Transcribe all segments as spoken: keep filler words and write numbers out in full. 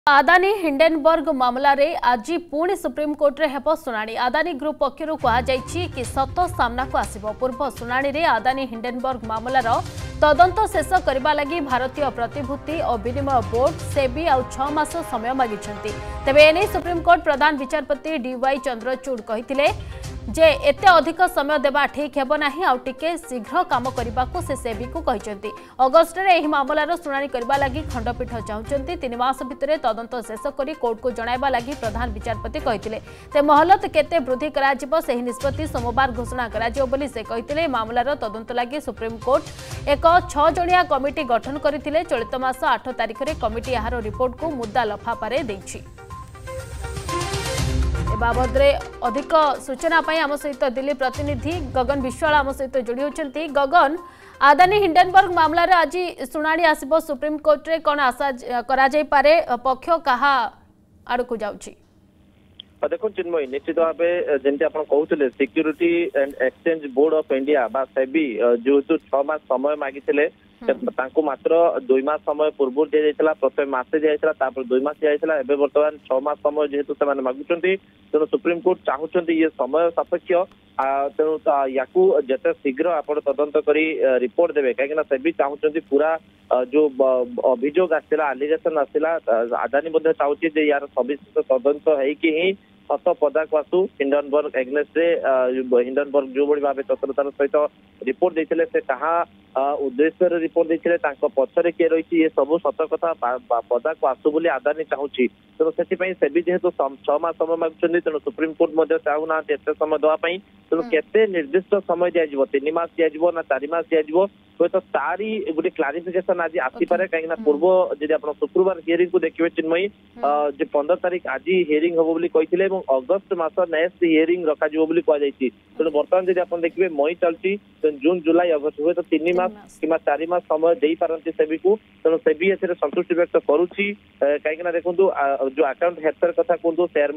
Adani Hindenburg मामला रे आज पुणी सुप्रीम कोर्ट रे हेबो सुनानी। आदानी ग्रुप पक्षरु कहा जायछि कि सत सामना को आसीबो। पूर्व सुनानी रे आदानी हिंडेनबर्ग मामलार तदंत शेष करबा लागि भारतीय प्रतिभूति और विनिमय बोर्ड सेबी आ छह मास समय मागिछन्ति। तबे एने सुप्रीम कोर्ट प्रधान विचारपति डी वाई चंद्रचूड़ कहिथिले जे एते अधिक समय देबा ठीक हेबो नाही आ टिके शीघ्र काम करबा को से सेबी को कहिसंती। अगस्त रे एही मामलार सुनानी करबा लागि खंडपीठ चाहुचंती। तीन मास भितरे तदंत शेष करी कोर्ट को जणाइबा लागि प्रधान विचारपति कहिथिले। ते महलत केते वृद्धि करा जिवो सेही निष्पत्ति सोमवार घोषणा करा जिवो बोली से कहिथिले। मामलार तदंत लागि सुप्रीम कोर्ट एक छह जणिया कमिटी गठन करथिले। चलित मास आठ तारिख रे कमिटी यार रिपोर्ट को मुद्दा लफाफारे दैछि। बाबद रे अधिक सूचना पाई आम सहित दिल्ली प्रतिनिधि गगन विश्वाल आम सहित जोड़ी होती। गगन, आदानी हिंडेनबर्ग मामला रे आज सुनानी आसिबो सुप्रीम कोर्ट रे कोन आशा करा जाय पारे, पक्ष कहा आड़ को जाउछि? देखो चिन्मयी, निश्चित भाव जमी आप कहते security and exchange board of India बा सेबी जेहेतु छह मास समय मागिथिले मात्र दुई मास समय पूर्व दि जाइए। प्रथम मासे दिया दुई मास दिया एवं बर्तमान छह मास समय जेहेतु से मागुंट तेणु सुप्रीम कोर्ट चाहते ये समय सापेक्ष तेणु या जिते शीघ्र आप तदंत करी रिपोर्ट देवे कहीं सेबी चाहते पूरा जो अभियोग आसला आलिगेसन आसला आदानी चाहूँ यार सविशेष तदंत है सत पदाक आसू हिंडनबर्ग एग्नेस्ट हिंडनबर्ग जो भाई भाव तत्परतार सहित रिपोर्ट देते से कहा उद्देश्य रिपोर्ट देते पछरे किए रही ये सब सत कथा पदाक आसू बोली आदानी चाहूँगी। तेणु से सेबी जेहेतु छह मास समय मागुंट तेणु सुप्रीम कोर्ट चाहूना एत समय देवाई तेणु केते निर्दिष्ट समय दिज्व तीन मास दिज्व ना चार मास दिज्व हूँ तो तारी गोटे क्लारिफिकेशन आज आसपे कहीं पूर्व जब आप शुक्रवार हियरिंग को देखिए चिन्मयी जो पंद्रह तारीख आज हियरिंग हम बोली कहते अगस्त मास नेक्स्ट हियरिंग रखा कहुई। तेणु बर्तमान जब आप देखिए मई चलती जून जुलाई अगस्त हुए तो तीन मास कि चार मास समय दे पारती सेबी को। तेणु सेबी ए संतुष्टि व्यक्त करुच्ची कहीं देखो जो अकाउंट हेरफेर कथा कहतु शेयर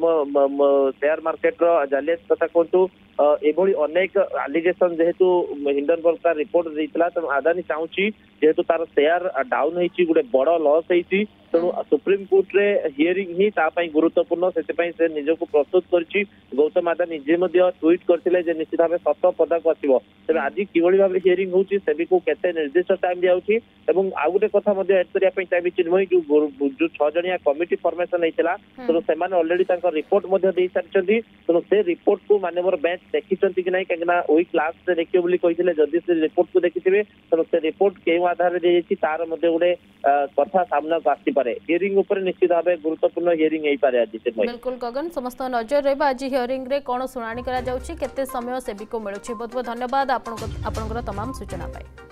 शेयर मार्केट जालियात कथा कहतु एभली अनेक आलिगेशन जेहेतु हिंडनबर्ग का रिपोर्ट देता तेणु आदानी चाहूँगी जेहेतु तार शेयर डाउन होती गोटे बड़ लॉस होती तेणु सुप्रीम कोर्ट रे हियरिंग ही तापाई गुरुत्वपूर्ण से निजक प्रस्तुत कर गौतम आदानी निजे ट्वीट करते निश्चित भाव सत पदाक आसो तेज आज किभली भाव हियरिंग होती सेबी को केते निर्दिष्ट टाइम दिखाई और आउ गोटे कथा एड करने चाहिए चिन्मयी जो जो छह जणिया कमिटी फॉर्मेशन होता तेणु से अलरेडी रिपोर्ट दे सारी तेणु से रिपोर्ट को मानवर बेंच देखी कि ना कहीं ओई क्लास से देखिए बोली कहते जदि से रिपोर्ट को देखिथे तेणु से रिपोर्ट केउ आधार दी तार गोटे कथा सामना को आसपे हियरिंग उपर निश्चित भाव गुरुत्वपूर्ण हियरिंग हो पारे आज। बिल्कुल गगन, समस्त नजर रहा आज हियरिंग रे कौन शुणाणी करा जाउछि केते समय सेबी को मिलुछि। बहुत बहुत धन्यवाद आपन तमाम सूचना पाई।